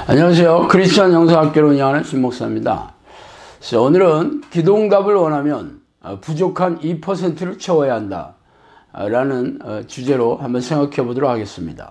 안녕하세요. 크리스천 영성학교를 운영하는 신목사입니다. 오늘은 기도응답을 원하면 부족한 2%를 채워야 한다 라는 주제로 한번 생각해 보도록 하겠습니다.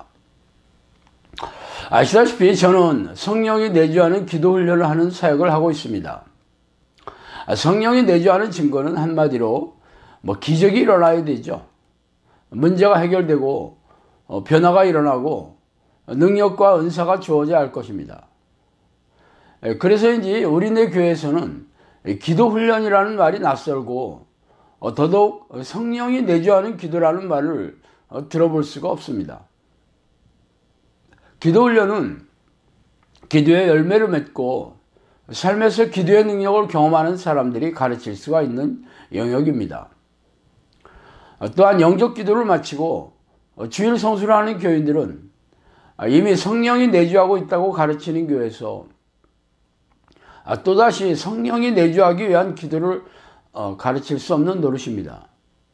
아시다시피 저는 성령이 내주하는 기도 훈련을 하는 사역을 하고 있습니다. 성령이 내주하는 증거는 한마디로 기적이 일어나야 되죠. 문제가 해결되고 변화가 일어나고 능력과 은사가 주어져야 할 것입니다. 그래서인지 우리네 교회에서는 기도 훈련이라는 말이 낯설고 더더욱 성령이 내주하는 기도라는 말을 들어볼 수가 없습니다. 기도 훈련은 기도의 열매를 맺고 삶에서 기도의 능력을 경험하는 사람들이 가르칠 수가 있는 영역입니다. 또한 영적 기도를 마치고 주일 성수를 하는 교인들은 이미 성령이 내주하고 있다고 가르치는 교회에서 또다시 성령이 내주하기 위한 기도를 가르칠 수 없는 노릇입니다.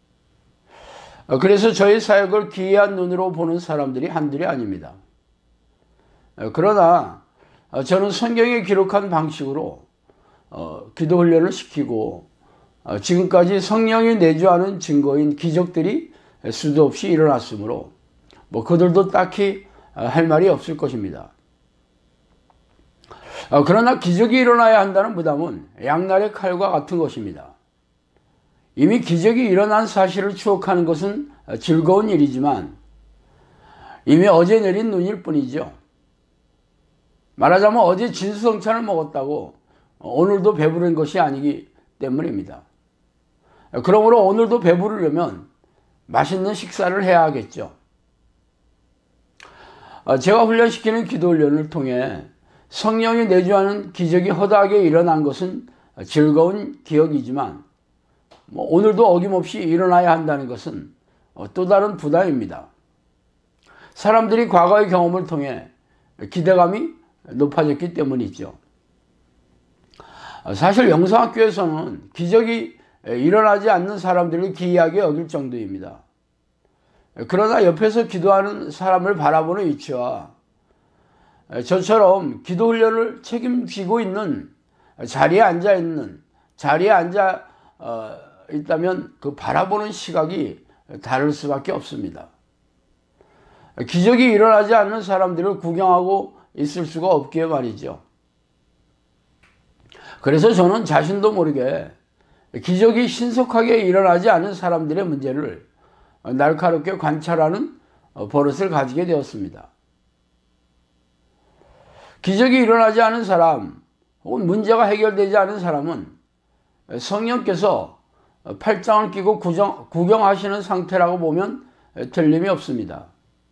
그래서 저희 사역을 기이한 눈으로 보는 사람들이 한둘이 아닙니다. 그러나 저는 성경에 기록한 방식으로 기도 훈련을 시키고 지금까지 성령이 내주하는 증거인 기적들이 수도 없이 일어났으므로 그들도 딱히 할 말이 없을 것입니다. 그러나 기적이 일어나야 한다는 부담은 양날의 칼과 같은 것입니다. 이미 기적이 일어난 사실을 추억하는 것은 즐거운 일이지만 이미 어제 내린 눈일 뿐이죠. 말하자면 어제 진수성찬을 먹었다고 오늘도 배부른 것이 아니기 때문입니다. 그러므로 오늘도 배부르려면 맛있는 식사를 해야 하겠죠. 제가 훈련시키는 기도 훈련을 통해 성령이 내주하는 기적이 허다하게 일어난 것은 즐거운 기억이지만 오늘도 어김없이 일어나야 한다는 것은 또 다른 부담입니다. 사람들이 과거의 경험을 통해 기대감이 높아졌기 때문이죠. 사실 영성학교에서는 기적이 일어나지 않는 사람들을 기이하게 여길 정도입니다. 그러나 옆에서 기도하는 사람을 바라보는 위치와 저처럼 기도 훈련을 책임지고 있는 자리에 앉아 있다면 그 바라보는 시각이 다를 수밖에 없습니다. 기적이 일어나지 않는 사람들을 구경하고 있을 수가 없기에 말이죠. 그래서 저는 자신도 모르게 기적이 신속하게 일어나지 않은 사람들의 문제를 날카롭게 관찰하는 버릇을 가지게 되었습니다. 기적이 일어나지 않은 사람 혹은 문제가 해결되지 않은 사람은 성령께서 팔짱을 끼고 구경하시는 상태라고 보면 틀림이 없습니다.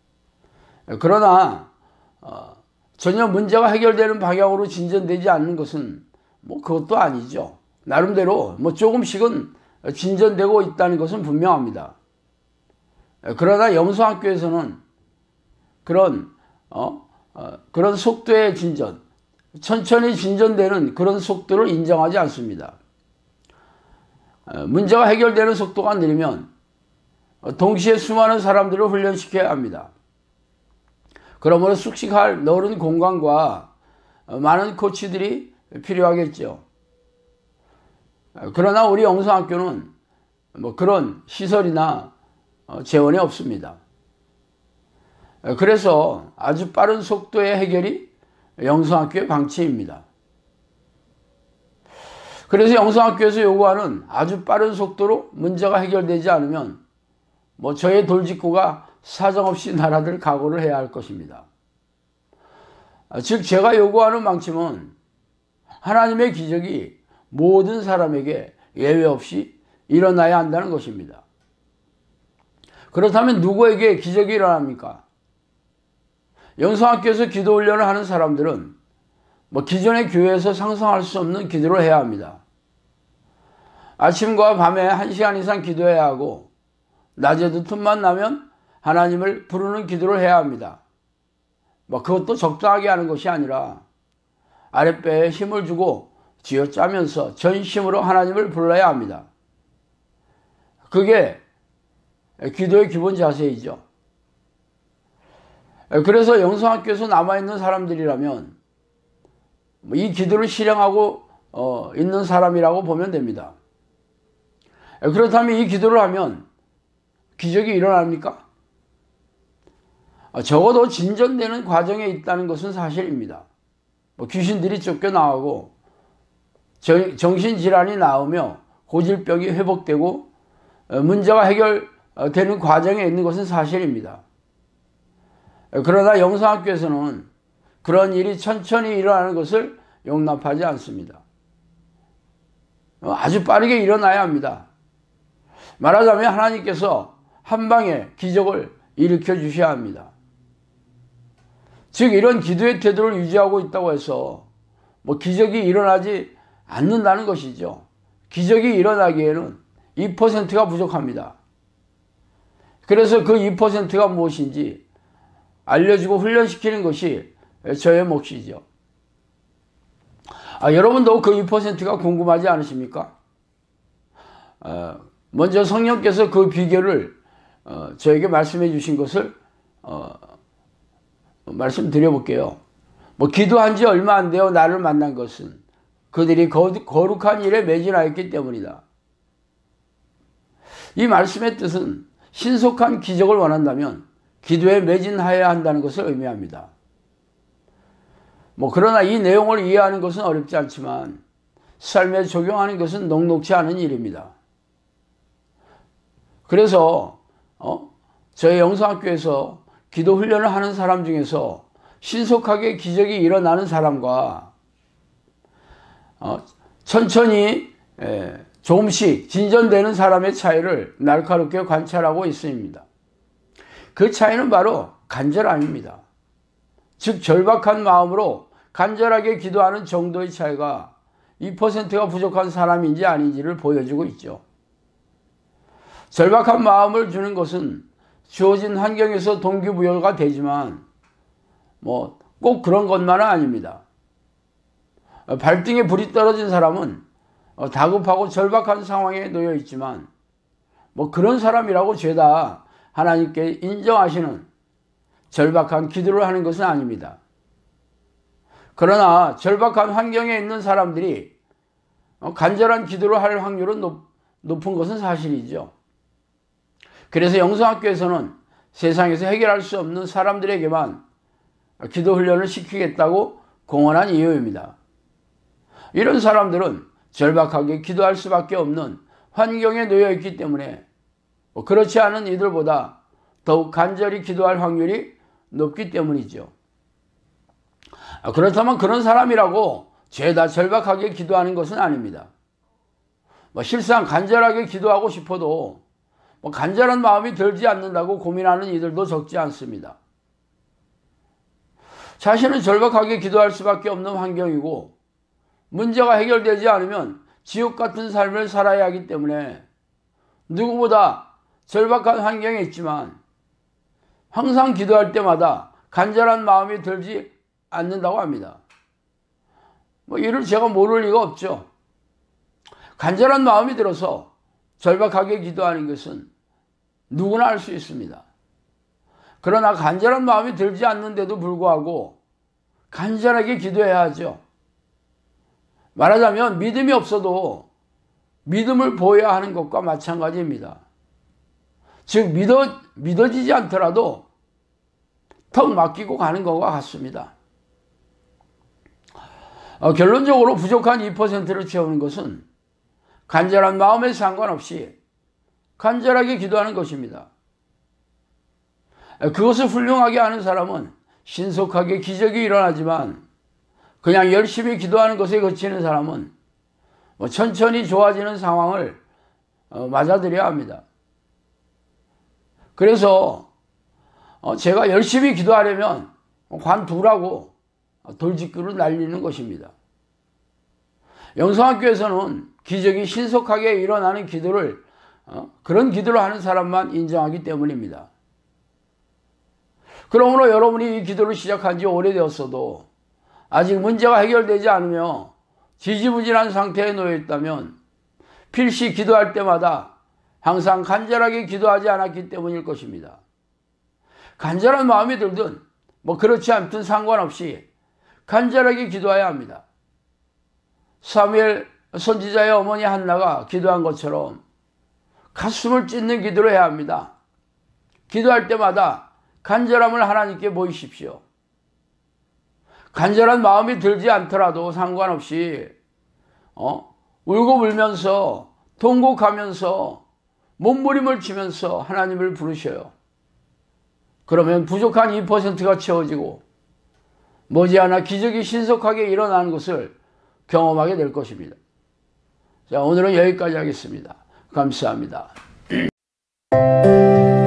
그러나 전혀 문제가 해결되는 방향으로 진전되지 않는 것은 그것도 아니죠. 나름대로 조금씩은 진전되고 있다는 것은 분명합니다. 그러나 영성학교에서는 그런 속도의 진전, 천천히 진전되는 그런 속도를 인정하지 않습니다. 문제가 해결되는 속도가 느리면 동시에 수많은 사람들을 훈련시켜야 합니다. 그러므로 숙식할 넓은 공간과 많은 코치들이 필요하겠죠. 그러나 우리 영성학교는 그런 시설이나 재원이 없습니다. 그래서 아주 빠른 속도의 해결이 영성학교의 방침입니다. 그래서 영성학교에서 요구하는 아주 빠른 속도로 문제가 해결되지 않으면 저의 돌직구가 사정없이 날아들 각오를 해야 할 것입니다. 즉 제가 요구하는 방침은 하나님의 기적이 모든 사람에게 예외 없이 일어나야 한다는 것입니다. 그렇다면 누구에게 기적이 일어납니까? 영성학교에서 기도 훈련을 하는 사람들은 기존의 교회에서 상상할 수 없는 기도를 해야 합니다. 아침과 밤에 1시간 이상 기도해야 하고 낮에도 틈만 나면 하나님을 부르는 기도를 해야 합니다. 그것도 적당하게 하는 것이 아니라 아랫배에 힘을 주고 쥐어짜면서 전심으로 하나님을 불러야 합니다. 그게 기도의 기본 자세이죠. 그래서 영성학교에서 남아있는 사람들이라면 이 기도를 실행하고 있는 사람이라고 보면 됩니다. 그렇다면 이 기도를 하면 기적이 일어납니까? 적어도 진전되는 과정에 있다는 것은 사실입니다. 귀신들이 쫓겨나오고 정신질환이 나오며 고질병이 회복되고 문제가 해결되는 과정에 있는 것은 사실입니다. 그러나 영성학교에서는 그런 일이 천천히 일어나는 것을 용납하지 않습니다. 아주 빠르게 일어나야 합니다. 말하자면 하나님께서 한 방에 기적을 일으켜 주셔야 합니다. 즉 이런 기도의 태도를 유지하고 있다고 해서 기적이 일어나지 않는다는 것이죠. 기적이 일어나기에는 2%가 부족합니다. 그래서 그 2%가 무엇인지 알려주고 훈련시키는 것이 저의 몫이죠. 여러분도 그 2%가 궁금하지 않으십니까? 먼저 성령께서 그 비결을 저에게 말씀해 주신 것을 말씀드려 볼게요. 기도한 지 얼마 안 되어 나를 만난 것은 그들이 거룩한 일에 매진하였기 때문이다. 이 말씀의 뜻은 신속한 기적을 원한다면 기도에 매진하여야 한다는 것을 의미합니다. 그러나 이 내용을 이해하는 것은 어렵지 않지만 삶에 적용하는 것은 녹록지 않은 일입니다. 그래서 저희 영성학교에서 기도 훈련을 하는 사람 중에서 신속하게 기적이 일어나는 사람과 천천히 조금씩 진전되는 사람의 차이를 날카롭게 관찰하고 있습니다. 그 차이는 바로 간절함입니다. 즉 절박한 마음으로 간절하게 기도하는 정도의 차이가 2%가 부족한 사람인지 아닌지를 보여주고 있죠. 절박한 마음을 주는 것은 주어진 환경에서 동기부여가 되지만 꼭 그런 것만은 아닙니다. 발등에 불이 떨어진 사람은 다급하고 절박한 상황에 놓여 있지만 그런 사람이라고 죄다 하나님께 인정하시는 절박한 기도를 하는 것은 아닙니다. 그러나 절박한 환경에 있는 사람들이 간절한 기도를 할 확률은 높은 것은 사실이죠. 그래서 영성학교에서는 세상에서 해결할 수 없는 사람들에게만 기도 훈련을 시키겠다고 공언한 이유입니다. 이런 사람들은 절박하게 기도할 수밖에 없는 환경에 놓여 있기 때문에 그렇지 않은 이들보다 더욱 간절히 기도할 확률이 높기 때문이죠. 그렇다면 그런 사람이라고 죄다 절박하게 기도하는 것은 아닙니다. 실상 간절하게 기도하고 싶어도 간절한 마음이 들지 않는다고 고민하는 이들도 적지 않습니다. 자신은 절박하게 기도할 수밖에 없는 환경이고 문제가 해결되지 않으면 지옥 같은 삶을 살아야 하기 때문에 누구보다 절박한 환경에 있지만 항상 기도할 때마다 간절한 마음이 들지 않는다고 합니다. 이를 제가 모를 리가 없죠. 간절한 마음이 들어서 절박하게 기도하는 것은 누구나 알 수 있습니다. 그러나 간절한 마음이 들지 않는데도 불구하고 간절하게 기도해야 하죠. 말하자면 믿음이 없어도 믿음을 보여야 하는 것과 마찬가지입니다. 즉 믿어지지 않더라도 턱 맡기고 가는 것과 같습니다. 결론적으로 부족한 2%를 채우는 것은 간절한 마음에 상관없이 간절하게 기도하는 것입니다. 그것을 훌륭하게 하는 사람은 신속하게 기적이 일어나지만 그냥 열심히 기도하는 것에 그치는 사람은 천천히 좋아지는 상황을 맞아들여야 합니다. 그래서 제가 열심히 기도하려면 관두라고 돌직구를 날리는 것입니다. 영성학교에서는 기적이 신속하게 일어나는 기도를 그런 기도를 하는 사람만 인정하기 때문입니다. 그러므로 여러분이 이 기도를 시작한 지 오래되었어도 아직 문제가 해결되지 않으며 지지부진한 상태에 놓여 있다면 필시 기도할 때마다 항상 간절하게 기도하지 않았기 때문일 것입니다. 간절한 마음이 들든 그렇지 않든 상관없이 간절하게 기도해야 합니다. 사무엘 선지자의 어머니 한나가 기도한 것처럼 가슴을 찢는 기도를 해야 합니다. 기도할 때마다 간절함을 하나님께 보이십시오. 간절한 마음이 들지 않더라도 상관없이 울고 불면서 통곡하면서 몸부림을 치면서 하나님을 부르셔요. 그러면 부족한 2%가 채워지고 머지않아 기적이 신속하게 일어나는 것을 경험하게 될 것입니다. 자, 오늘은 여기까지 하겠습니다. 감사합니다.